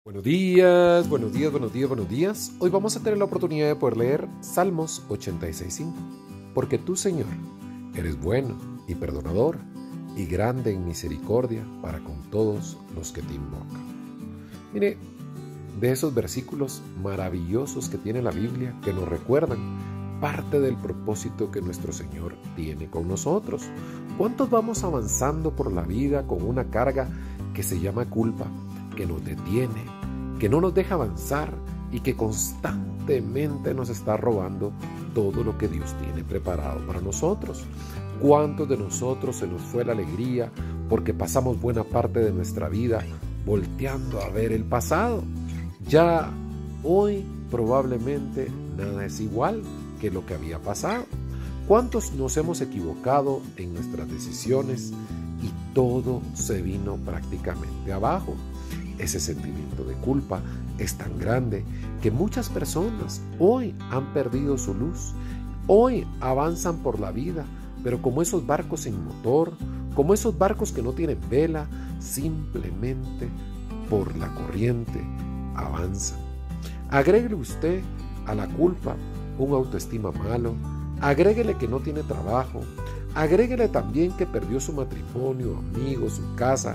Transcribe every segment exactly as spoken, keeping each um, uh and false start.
Buenos días, buenos días, buenos días, buenos días. Hoy vamos a tener la oportunidad de poder leer Salmos ochenta y seis cinco. Porque tú, Señor, eres bueno y perdonador y grande en misericordia para con todos los que te invocan. Mire, de esos versículos maravillosos que tiene la Biblia que nos recuerdan parte del propósito que nuestro Señor tiene con nosotros. ¿Cuántos vamos avanzando por la vida con una carga que se llama culpa, que nos detiene, que no nos deja avanzar y que constantemente nos está robando todo lo que Dios tiene preparado para nosotros? ¿Cuántos de nosotros se nos fue la alegría porque pasamos buena parte de nuestra vida volteando a ver el pasado? Ya hoy probablemente nada es igual que lo que había pasado. ¿Cuántos nos hemos equivocado en nuestras decisiones y todo se vino prácticamente abajo? Ese sentimiento de culpa es tan grande que muchas personas hoy han perdido su luz, hoy avanzan por la vida, pero como esos barcos sin motor, como esos barcos que no tienen vela, simplemente por la corriente avanzan. Agréguele usted a la culpa un autoestima malo, agréguele que no tiene trabajo, agréguele también que perdió su matrimonio, amigos, su casa.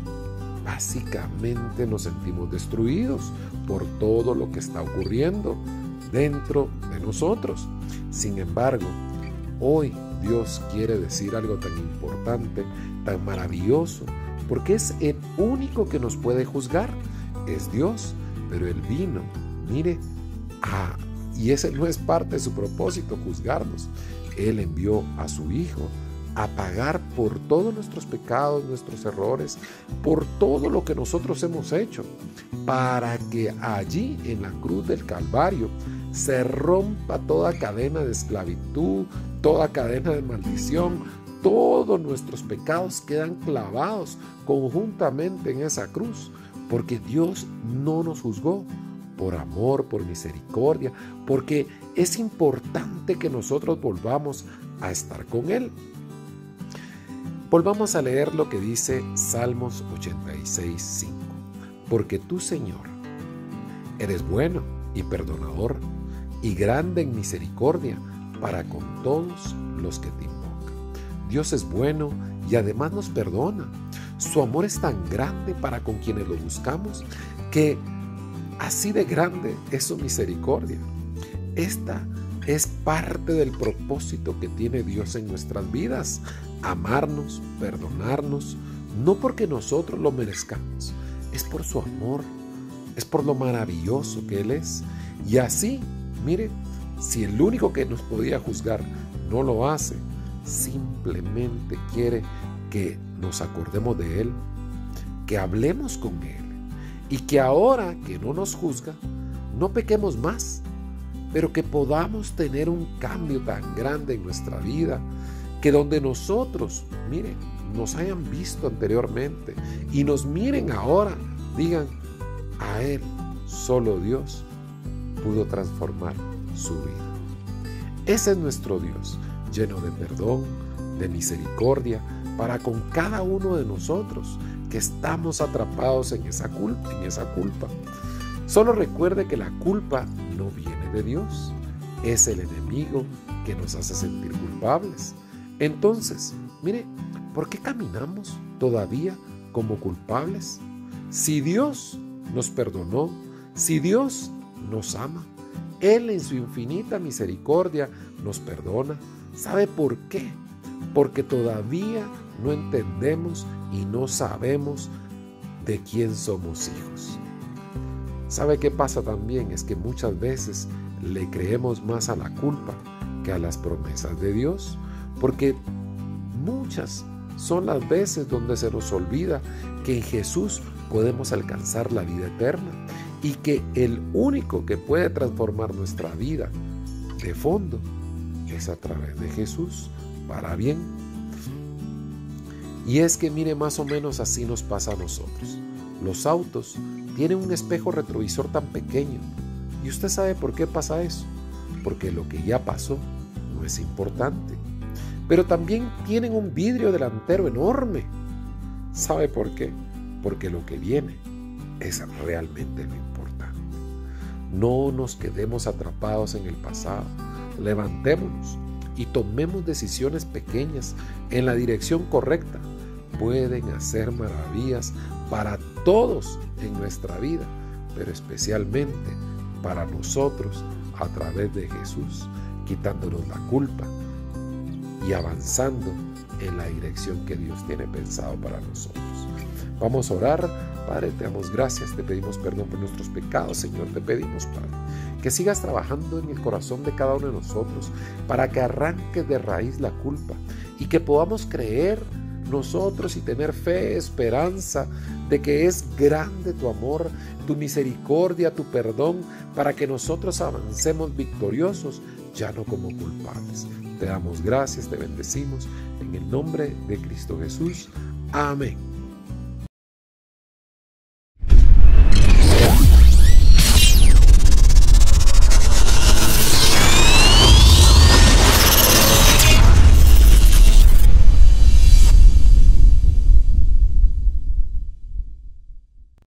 Básicamente nos sentimos destruidos por todo lo que está ocurriendo dentro de nosotros. Sin embargo, hoy Dios quiere decir algo tan importante, tan maravilloso, porque es el único que nos puede juzgar. Es Dios, pero Él vino, mire, a, y ese no es parte de su propósito, juzgarnos. Él envió a su Hijo a pagar por todos nuestros pecados, nuestros errores, por todo lo que nosotros hemos hecho, para que allí en la cruz del Calvario se rompa toda cadena de esclavitud, toda cadena de maldición. Todos nuestros pecados quedan clavados conjuntamente en esa cruz, porque Dios no nos juzgó, por amor, por misericordia, porque es importante que nosotros volvamos a estar con Él. Volvamos a leer lo que dice Salmos ochenta y seis cinco. Porque tú, Señor, eres bueno y perdonador y grande en misericordia para con todos los que te invocan. Dios es bueno y además nos perdona. Su amor es tan grande para con quienes lo buscamos que así de grande es su misericordia. Esta es parte del propósito que tiene Dios en nuestras vidas. Amarnos, perdonarnos, no porque nosotros lo merezcamos, es por su amor, es por lo maravilloso que Él es. Y así, mire, si el único que nos podía juzgar no lo hace, simplemente quiere que nos acordemos de Él, que hablemos con Él y que ahora que no nos juzga, no pequemos más, pero que podamos tener un cambio tan grande en nuestra vida, que donde nosotros, miren, nos hayan visto anteriormente y nos miren ahora, digan, a Él, solo Dios pudo transformar su vida. Ese es nuestro Dios, lleno de perdón, de misericordia, para con cada uno de nosotros que estamos atrapados en esa culpa, en esa culpa. Solo recuerde que la culpa no viene de Dios, es el enemigo que nos hace sentir culpables. Entonces, mire, ¿por qué caminamos todavía como culpables? Si Dios nos perdonó, si Dios nos ama, Él en su infinita misericordia nos perdona. ¿Sabe por qué? Porque todavía no entendemos y no sabemos de quién somos hijos. ¿Sabe qué pasa también? Es que muchas veces le creemos más a la culpa que a las promesas de Dios, porque muchas son las veces donde se nos olvida que en Jesús podemos alcanzar la vida eterna y que el único que puede transformar nuestra vida de fondo es a través de Jesús, para bien. Y es que mire, más o menos así nos pasa a nosotros. Los autos tienen un espejo retrovisor tan pequeño. ¿Y usted sabe por qué pasa eso? Porque lo que ya pasó no es importante. Pero también tienen un vidrio delantero enorme. ¿Sabe por qué? Porque lo que viene es realmente lo importante. No nos quedemos atrapados en el pasado. Levantémonos y tomemos decisiones pequeñas en la dirección correcta. Pueden hacer maravillas para todos en nuestra vida, pero especialmente para nosotros a través de Jesús, quitándonos la culpa y avanzando en la dirección que Dios tiene pensado para nosotros. Vamos a orar. Padre, te damos gracias, te pedimos perdón por nuestros pecados, Señor, te pedimos, Padre, que sigas trabajando en el corazón de cada uno de nosotros para que arranque de raíz la culpa y que podamos creer nosotros y tener fe, esperanza de que es grande tu amor, tu misericordia, tu perdón, para que nosotros avancemos victoriosos, ya no como culpables. Te damos gracias, te bendecimos en el nombre de Cristo Jesús. Amén.